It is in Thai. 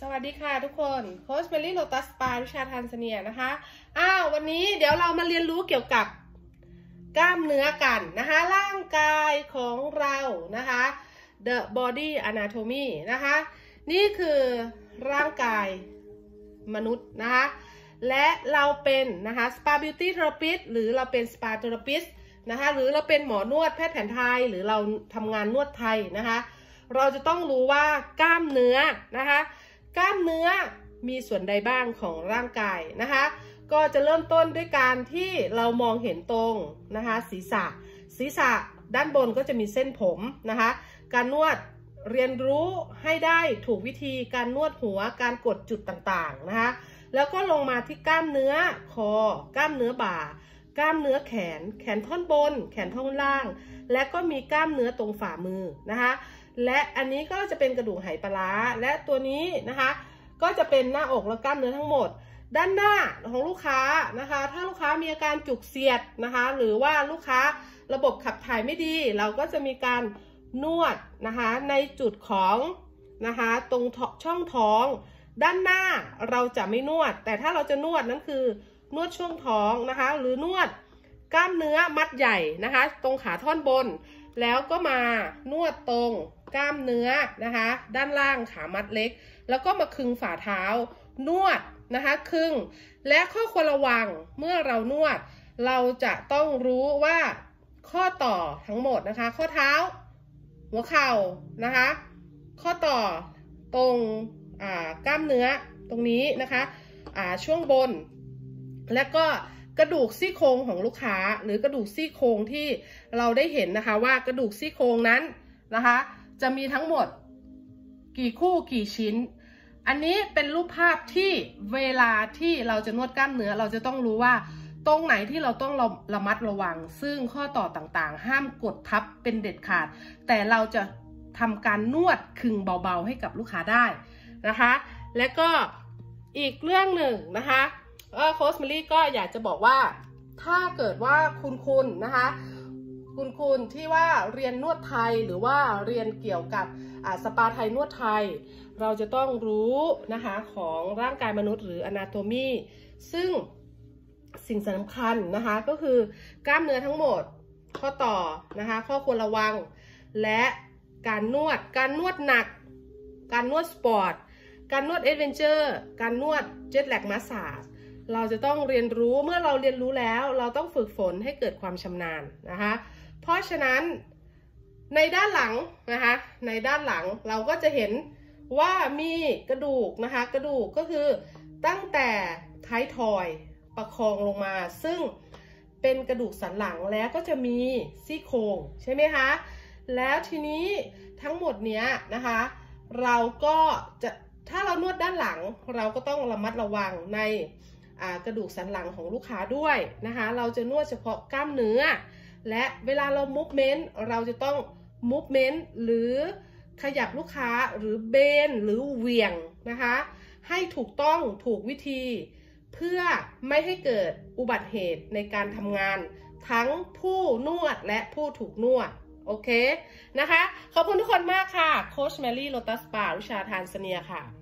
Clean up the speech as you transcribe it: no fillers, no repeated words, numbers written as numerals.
สวัสดีค่ะทุกคนโค้ชเมลี่โลตัสสปาวิชาทานซาเนียนะคะวันนี้เดี๋ยวเรามาเรียนรู้เกี่ยวกับกล้ามเนื้อกันนะคะร่างกายของเรานะคะ the body anatomy นะคะนี่คือร่างกายมนุษย์นะคะและเราเป็นนะคะสปาบิวตี้เทอราปิสต์หรือเราเป็นสปาเทอราปิสต์นะคะหรือเราเป็นหมอนวดแพทย์แผนไทยหรือเราทำงานนวดไทยนะคะเราจะต้องรู้ว่ากล้ามเนื้อนะคะกล้ามเนื้อมีส่วนใดบ้างของร่างกายนะคะก็จะเริ่มต้นด้วยการที่เรามองเห็นตรงนะคะศีรษะด้านบนก็จะมีเส้นผมนะคะการนวดเรียนรู้ให้ได้ถูกวิธีการนวดหัวการกดจุดต่างๆนะคะแล้วก็ลงมาที่กล้ามเนื้อคอกล้ามเนื้อบ่ากล้ามเนื้อแขนท่อนบนแขนท่อนล่างและก็มีกล้ามเนื้อตรงฝ่ามือนะคะและอันนี้ก็จะเป็นกระดูกไหปลาร้าและตัวนี้นะคะก็จะเป็นหน้าอกและกล้ามเนื้อทั้งหมดด้านหน้าของลูกค้านะคะถ้าลูกค้ามีอาการจุกเสียดนะคะหรือว่าลูกค้าระบบขับถ่ายไม่ดีเราก็จะมีการนวดนะคะในจุดของนะคะตรงช่องท้องด้านหน้าเราจะไม่นวดแต่ถ้าเราจะนวดนั่นคือนวดช่วงท้องนะคะหรือนวดกล้ามเนื้อมัดใหญ่นะคะตรงขาท่อนบนแล้วก็มานวดตรงกล้ามเนื้อนะคะด้านล่างขามัดเล็กแล้วก็มาคึงฝ่าเท้านวดนะคะคึงและข้อควรระวังเมื่อเรานวดเราจะต้องรู้ว่าข้อต่อทั้งหมดนะคะข้อเท้าหัวเข่านะคะข้อต่อตรงกล้ามเนื้อตรงนี้นะคะช่วงบนและก็กระดูกซี่โครงของลูกค้าหรือกระดูกซี่โครงที่เราได้เห็นนะคะว่ากระดูกซี่โครงนั้นนะคะจะมีทั้งหมดกี่คู่กี่ชิ้นอันนี้เป็นรูปภาพที่เวลาที่เราจะนวดกล้ามเนื้อเราจะต้องรู้ว่าตรงไหนที่เราต้องระมัดระวังซึ่งข้อต่อต่างๆห้ามกดทับเป็นเด็ดขาดแต่เราจะทำการนวดคึงเบาๆให้กับลูกค้าได้นะคะและก็อีกเรื่องหนึ่งนะคะโค้ชเมลี่ก็อยากจะบอกว่าถ้าเกิดว่าคุณนะคะคุณที่ว่าเรียนนวดไทยหรือว่าเรียนเกี่ยวกับสปาไทยนวดไทยเราจะต้องรู้นะคะของร่างกายมนุษย์หรือ anatomy ซึ่งสิ่งสำคัญนะคะก็คือกล้ามเนื้อทั้งหมดข้อต่อนะคะข้อควรระวังและการนวดหนักการนวดสปอร์ตการนวดเอดเวนเจอร์การนวดเจ็ตแลกมาสซาจเราจะต้องเรียนรู้เมื่อเราเรียนรู้แล้วเราต้องฝึกฝนให้เกิดความชำนาญนะคะเพราะฉะนั้นในด้านหลังนะคะในด้านหลังเราก็จะเห็นว่ามีกระดูกนะคะกระดูกก็คือตั้งแต่ท้ายทอยประคองลงมาซึ่งเป็นกระดูกสันหลังแล้วก็จะมีซี่โครงใช่ไหมคะแล้วทีนี้ทั้งหมดเนี้ยนะคะเราก็จะถ้าเรานวดด้านหลังเราก็ต้องระมัดระวังในกระดูกสันหลังของลูกค้าด้วยนะคะเราจะนวดเฉพาะกล้ามเนื้อและเวลาเรามูฟเมนต์เราจะต้องมูฟเมนต์หรือขยับลูกค้าหรือเบนหรือเหวี่ยงนะคะให้ถูกต้องถูกวิธีเพื่อไม่ให้เกิดอุบัติเหตุในการทำงานทั้งผู้นวดและผู้ถูกนวดโอเคนะคะขอบคุณทุกคนมากค่ะโค้ชแมรี่โลตัสสปาวิชาทานซาเนียค่ะ